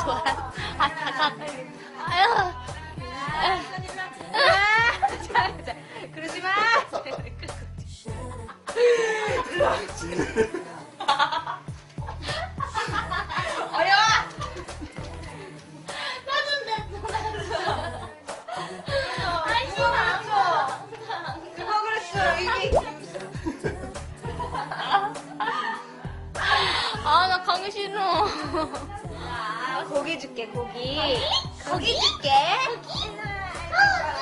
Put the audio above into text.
좋아. 아, 가까이. 아유. 자, 그러지 마. 어려워. 그거 그랬어. 이게. 아, 나 가기 싫어. 고기 줄게, 고기. 고기 줄게.